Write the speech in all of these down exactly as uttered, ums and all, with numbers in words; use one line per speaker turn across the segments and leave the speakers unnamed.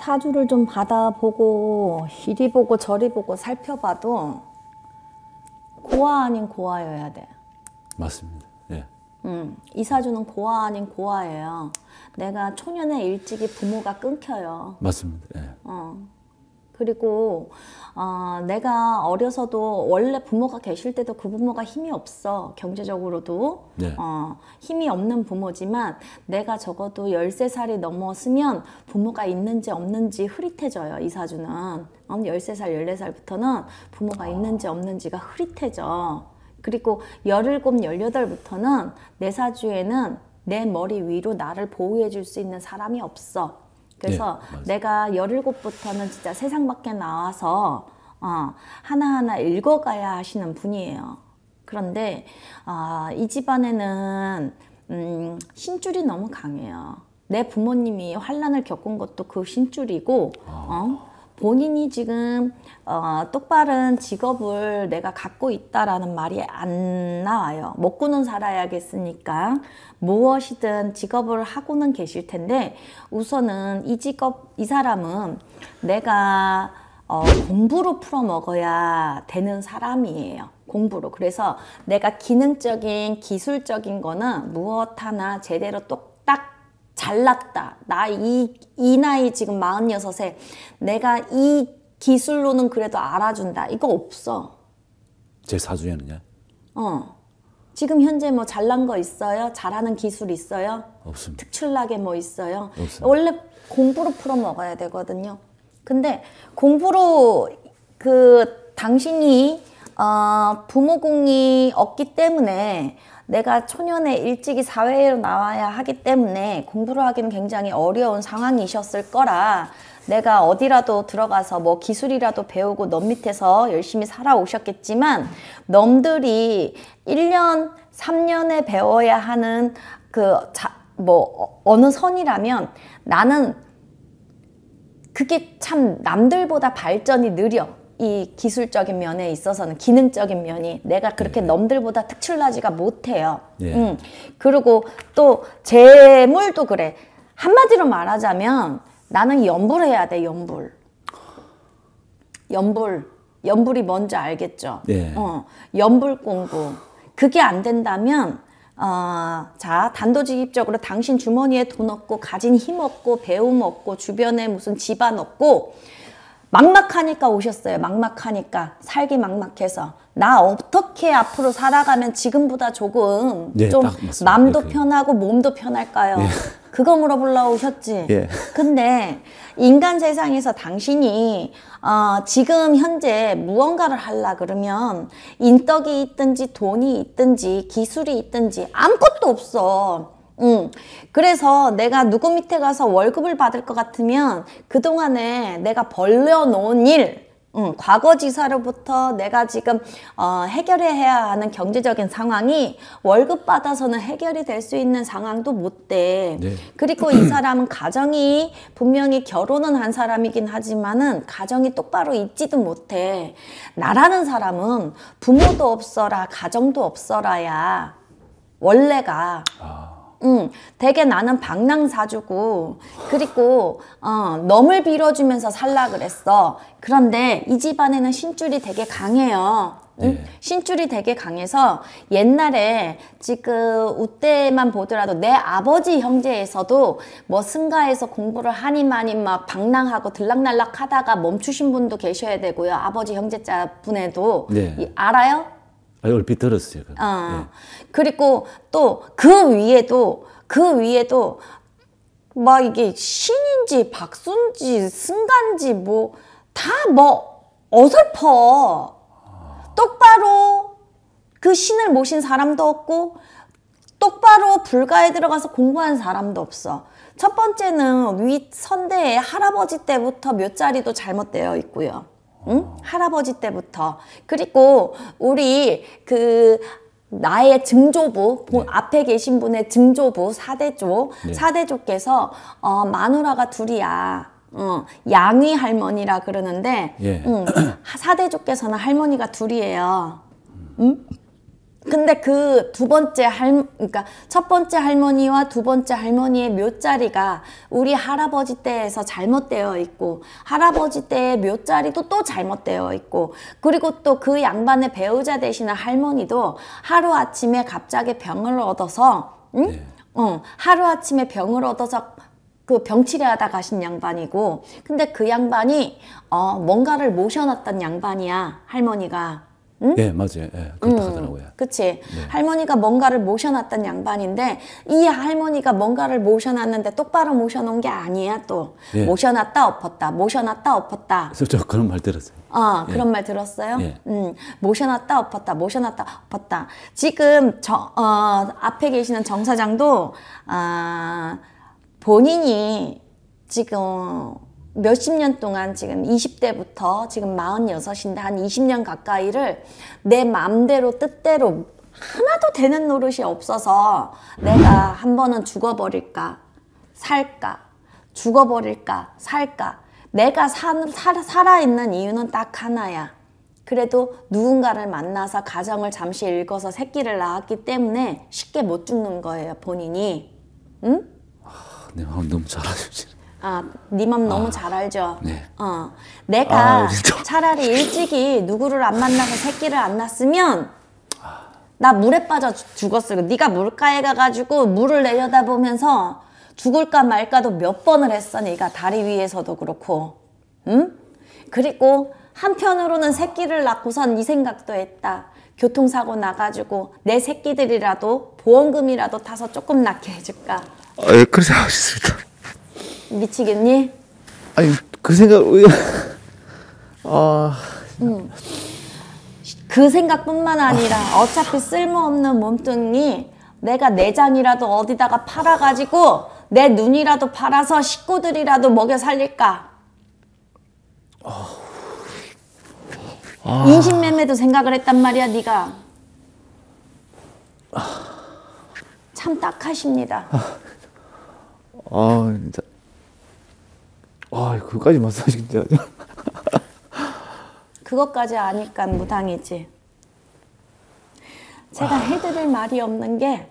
사주를 좀 받아보고 이리 보고 저리 보고 살펴봐도 고아 아닌 고아여야 돼.
맞습니다. 예.
음, 이 사주는 고아 아닌 고아예요. 내가 초년에 일찍이 부모가 끊겨요.
맞습니다. 예.
어. 그리고 어, 내가 어려서도 원래 부모가 계실 때도 그 부모가 힘이 없어. 경제적으로도
네.
어, 힘이 없는 부모지만 내가 적어도 열세 살이 넘었으면 부모가 있는지 없는지 흐릿해져요. 이 사주는 어, 열세 살, 열네 살부터는 부모가
아.
있는지 없는지가 흐릿해져. 그리고 열일곱, 열여덟부터는 내 사주에는 내 머리 위로 나를 보호해 줄 수 있는 사람이 없어. 그래서
네,
내가 열일곱부터는 진짜 세상 밖에 나와서 어, 하나하나 읽어가야 하시는 분이에요. 그런데 어, 이 집안에는 음, 신줄이 너무 강해요. 내 부모님이 환란을 겪은 것도 그 신줄이고 어? 본인이 지금 어, 똑바른 직업을 내가 갖고 있다라는 말이 안 나와요. 먹고는 살아야겠으니까 무엇이든 직업을 하고는 계실 텐데 우선은 이 직업, 이 사람은 내가 어, 공부로 풀어 먹어야 되는 사람이에요. 공부로. 그래서 내가 기능적인 기술적인 거는 무엇 하나 제대로 똑딱 잘났다. 나 이 이 나이 지금 마흔여섯에 내가 이 기술로는 그래도 알아준다. 이거 없어.
제 사주에는요?
어. 지금 현재 뭐 잘난 거 있어요? 잘하는 기술 있어요?
없습니다.
특출나게 뭐 있어요?
없습니다.
원래 공부로 풀어 먹어야 되거든요. 근데 공부로 그 당신이 어, 부모공이 없기 때문에 내가 초년에 일찍이 사회로 나와야 하기 때문에 공부를 하기는 굉장히 어려운 상황이셨을 거라 내가 어디라도 들어가서 뭐 기술이라도 배우고 넌 밑에서 열심히 살아오셨겠지만 넘들이 일 년, 삼 년에 배워야 하는 그 뭐 어느 선이라면 나는 그게 참 남들보다 발전이 느려. 이 기술적인 면에 있어서는 기능적인 면이 내가 그렇게
네.
남들보다 특출나지가 못해요.
네.
음. 그리고 또 재물도 그래. 한마디로 말하자면 나는 연불해야 돼. 연불. 연불. 연불이 뭔지 알겠죠?
네.
어, 연불 공부. 그게 안 된다면 어, 자, 단도직입적으로 당신 주머니에 돈 없고 가진 힘 없고 배움 없고 주변에 무슨 집안 없고 막막하니까 오셨어요. 막막하니까 살기 막막해서 나 어떻게 앞으로 살아가면 지금보다 조금
네,
좀
딱 맞습니다.
마음도
네,
편하고 몸도 편할까요?
네.
그거 물어보려고 오셨지?
예.
근데 인간 세상에서 당신이 어, 지금 현재 무언가를 하려 그러면 인덕이 있든지 돈이 있든지 기술이 있든지 아무것도 없어. 응. 그래서 내가 누구 밑에 가서 월급을 받을 것 같으면 그동안에 내가 벌려놓은 일, 응, 과거지사로부터 내가 지금 어, 해결해야 하는 경제적인 상황이 월급 받아서는 해결이 될 수 있는 상황도 못 돼.
네.
그리고 이 사람은 가정이 분명히 결혼은 한 사람이긴 하지만은 가정이 똑바로 있지도 못해. 나라는 사람은 부모도 없어라 가정도 없어라야 원래가
아.
응, 되게 나는 방랑사주고 그리고 어, 넘을 빌어주면서 살라 그랬어. 그런데 이 집안에는 신줄이 되게 강해요. 응?
네.
신줄이 되게 강해서 옛날에 지금 우때만 보더라도 내 아버지 형제에서도 뭐 승가에서 공부를 하니마니 막 방랑하고 들락날락 하다가 멈추신 분도 계셔야 되고요. 아버지 형제자 분에도
네.
이, 알아요?
아, 얼핏 들었어요.
어.
네.
그리고 또 그 위에도 그 위에도 막 이게 신인지 박순지 승간지 뭐 다 뭐 어설퍼. 똑바로 그 신을 모신 사람도 없고 똑바로 불가에 들어가서 공부한 사람도 없어. 첫 번째는 위 선대에 할아버지 때부터 몇 자리도 잘못되어 있고요. 응? 할아버지 때부터. 그리고 우리 그 나의 증조부, 네. 앞에 계신 분의 증조부 사대조, 네. 사대조께서 어, 마누라가 둘이야. 어, 양위 할머니라 그러는데
예.
응, 사대조께서는 할머니가 둘이에요. 응? 근데 그 두 번째 할, 그러니까 첫 번째 할머니와 두 번째 할머니의 묘자리가 우리 할아버지 때에서 잘못되어 있고, 할아버지 때의 묘자리도 또 잘못되어 있고, 그리고 또 그 양반의 배우자 되시는 할머니도 하루아침에 갑자기 병을 얻어서, 응?
네.
어, 하루아침에 병을 얻어서 그 병치레하다 가신 양반이고, 근데 그 양반이 어, 뭔가를 모셔놨던 양반이야, 할머니가. 응?
네, 맞아요. 예, 그렇다
음,
하더라고요.
그치.
네.
할머니가 뭔가를 모셔놨던 양반인데, 이 할머니가 뭔가를 모셔놨는데 똑바로 모셔놓은 게 아니야, 또.
예.
모셔놨다 엎었다, 모셔놨다 엎었다.
그래서 저 그런 말 들었어요.
어,
예.
그런 말 들었어요?
예.
음, 모셔놨다 엎었다, 모셔놨다 엎었다. 지금 저, 어, 앞에 계시는 정 사장도, 아, 본인이 지금 몇십 년 동안 지금 이십 대부터 지금 마흔여섯인데 한 이십 년 가까이를 내 맘대로 뜻대로 하나도 되는 노릇이 없어서 내가 한 번은 죽어버릴까 살까 죽어버릴까 살까 내가 사, 살, 살아있는 이유는 딱 하나야. 그래도 누군가를 만나서 가정을 잠시 읽어서 새끼를 낳았기 때문에 쉽게 못 죽는 거예요, 본인이. 응?
네, 너무 잘하시죠.
아, 네 맘 너무
아,
잘 알죠?
네.
어, 내가
아, 진짜.
차라리 일찍이 누구를 안 만나서 새끼를 안 낳았으면 나 물에 빠져 죽- 죽었을 거야. 네가 물가에 가가지고 물을 내려다보면서 죽을까 말까도 몇 번을 했어, 네가 다리 위에서도 그렇고. 응? 그리고 한편으로는 새끼를 낳고선 이 생각도 했다. 교통사고 나가지고 내 새끼들이라도 보험금이라도 타서 조금 낳게 해줄까.
아, 예, 그렇게 생각하셨습니다.
미치겠니?
아니, 그 생각, 아,
그 생각뿐만 아니라 어차피 쓸모없는 몸뚱이 내가 내장이라도 어디다가 팔아가지고 내 눈이라도 팔아서 식구들이라도 먹여 살릴까? 인신매매도 생각을 했단 말이야, 네가. 참 딱하십니다.
아, 진짜. 아, 그거까지 말씀하시긴요.
그것까지 아니까 무당이지. 제가 해드릴 말이 없는 게,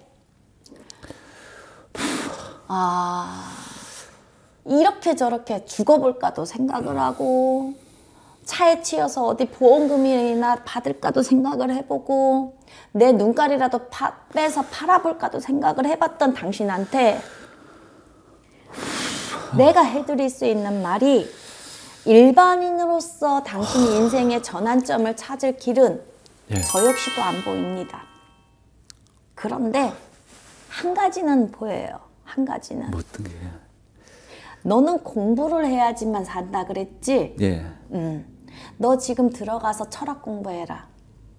아, 이렇게 저렇게 죽어볼까도 생각을 하고, 차에 치여서 어디 보험금이나 받을까도 생각을 해보고, 내 눈깔이라도 파, 빼서 팔아볼까도 생각을 해봤던 당신한테 내가 해드릴 수 있는 말이, 일반인으로서 당신이 인생의 전환점을 찾을 길은
예.
저 역시도 안 보입니다. 그런데 한 가지는 보여요. 한 가지는.
뭐 어떤 게?
너는 공부를 해야지만 산다 그랬지?
예.
음. 너 지금 들어가서 철학 공부해라.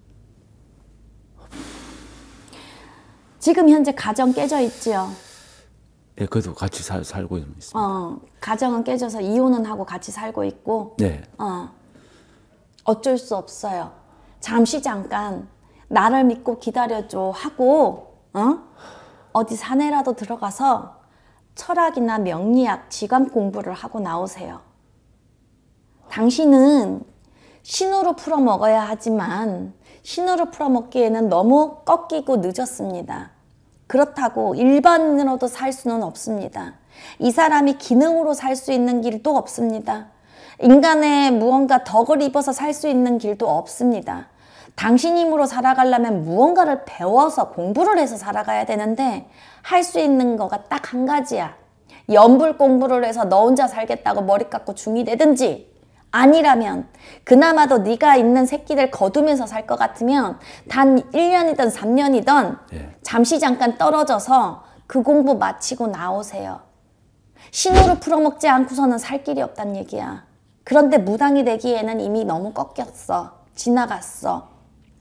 지금 현재 가정 깨져 있지요?
예, 그래도 같이 살, 살고 있습니다.
어, 가정은 깨져서 이혼은 하고 같이 살고 있고,
네.
어, 어쩔 수 없어요. 잠시 잠깐 나를 믿고 기다려줘 하고, 어? 어디 산에라도 들어가서 철학이나 명리학, 직암 공부를 하고 나오세요. 당신은 신으로 풀어 먹어야 하지만 신으로 풀어 먹기에는 너무 꺾이고 늦었습니다. 그렇다고 일반인으로도 살 수는 없습니다. 이 사람이 기능으로 살 수 있는 길도 없습니다. 인간의 무언가 덕을 입어서 살 수 있는 길도 없습니다. 당신 힘으로 살아가려면 무언가를 배워서 공부를 해서 살아가야 되는데 할 수 있는 거가 딱 한 가지야. 연불 공부를 해서 너 혼자 살겠다고 머리 깎고 중이 되든지, 아니라면 그나마도 네가 있는 새끼들 거두면서 살 것 같으면 단 일 년이든 삼 년이든
예.
잠시 잠깐 떨어져서 그 공부 마치고 나오세요. 신호를 풀어먹지 않고서는 살 길이 없단 얘기야. 그런데 무당이 되기에는 이미 너무 꺾였어. 지나갔어.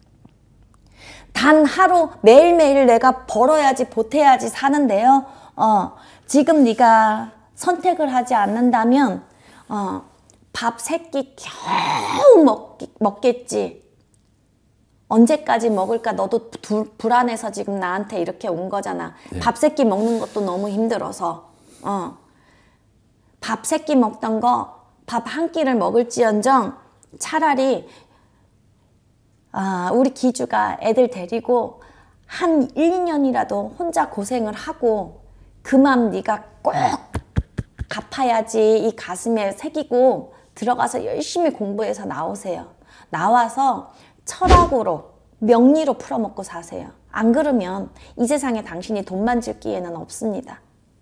단 하루 매일매일 내가 벌어야지 보태야지 사는데요. 어, 지금 네가 선택을 하지 않는다면 어, 밥 세 끼 겨우 먹, 먹겠지. 언제까지 먹을까? 너도 두, 불안해서 지금 나한테 이렇게 온 거잖아.
네.
밥 세 끼 먹는 것도 너무 힘들어서. 어. 밥 세 끼 먹던 거 밥 한 끼를 먹을지언정 차라리 아, 우리 기주가 애들 데리고 한 일, 이 년이라도 혼자 고생을 하고 그 맘 네가 꼭 갚아야지 이 가슴에 새기고 들어가서 열심히 공부해서 나오세요. 나와서 철학으로 명리로 풀어먹고 사세요. 안 그러면 이 세상에 당신이 돈 만질 기회는 없습니다.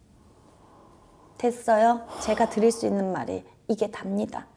됐어요? 제가 드릴 수 있는 말이 이게 답니다.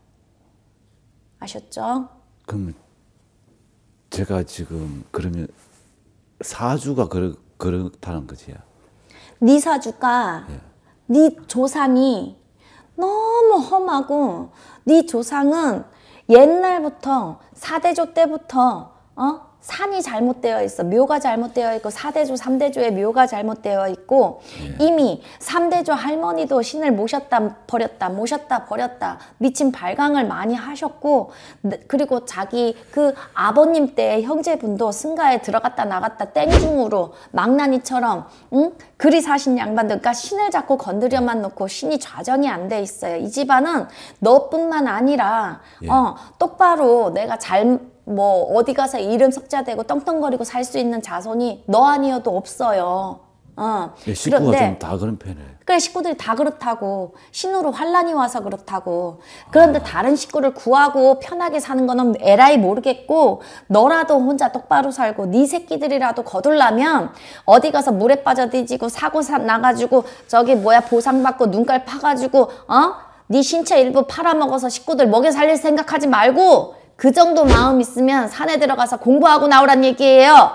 아셨죠?
그러면 제가 지금 그러면 사주가 그렇, 그렇다는 거지요?
네 사주가
예.
네 조상이 너무 험하고 네 조상은 옛날부터 사대조 때부터 어? 산이 잘못되어 있어. 묘가 잘못되어 있고 사대조, 삼대조의 묘가 잘못되어 있고
예.
이미 삼대조 할머니도 신을 모셨다 버렸다 모셨다 버렸다 미친 발광을 많이 하셨고 그리고 자기 그 아버님 때 형제분도 승가에 들어갔다 나갔다 땡중으로 망나니처럼 응? 그리 사신 양반들 그러니까 신을 자꾸 건드려만 놓고 신이 좌정이 안 돼 있어요. 이 집안은 너뿐만 아니라
예.
어, 똑바로 내가 잘 뭐 어디 가서 이름 석자되고 떵떵거리고 살 수 있는 자손이 너 아니어도 없어요. 어.
예, 식구가
그런데
좀 다 그런 편이에요.
그래 식구들이 다 그렇다고 신으로 환란이 와서 그렇다고 그런데 아. 다른 식구를 구하고 편하게 사는 거는 에라이 모르겠고 너라도 혼자 똑바로 살고 네 새끼들이라도 거둘라면 어디 가서 물에 빠져 뒤지고 사고 사 나가지고 저기 뭐야 보상받고 눈깔 파가지고 어? 네 신체 일부 팔아먹어서 식구들 먹여 살릴 생각하지 말고 그 정도 마음 있으면 산에 들어가서 공부하고 나오란 얘기예요.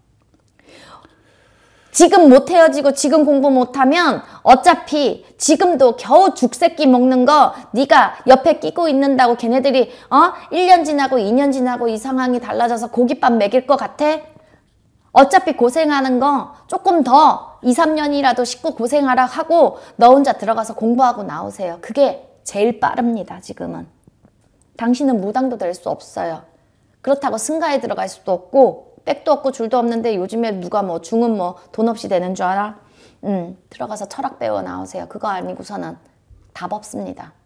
지금 못 헤어지고 지금 공부 못하면 어차피 지금도 겨우 죽새끼 먹는 거 네가 옆에 끼고 있는다고 걔네들이 어? 일 년 지나고 이 년 지나고 이 상황이 달라져서 고깃밥 먹일 것 같아? 어차피 고생하는 거 조금 더 이, 삼 년이라도 식구 고생하라 하고 너 혼자 들어가서 공부하고 나오세요. 그게 제일 빠릅니다. 지금은. 당신은 무당도 될 수 없어요. 그렇다고 승가에 들어갈 수도 없고 백도 없고 줄도 없는데 요즘에 누가 뭐 중은 뭐 돈 없이 되는 줄 알아? 음, 들어가서 철학 배워 나오세요. 그거 아니고서는 답 없습니다.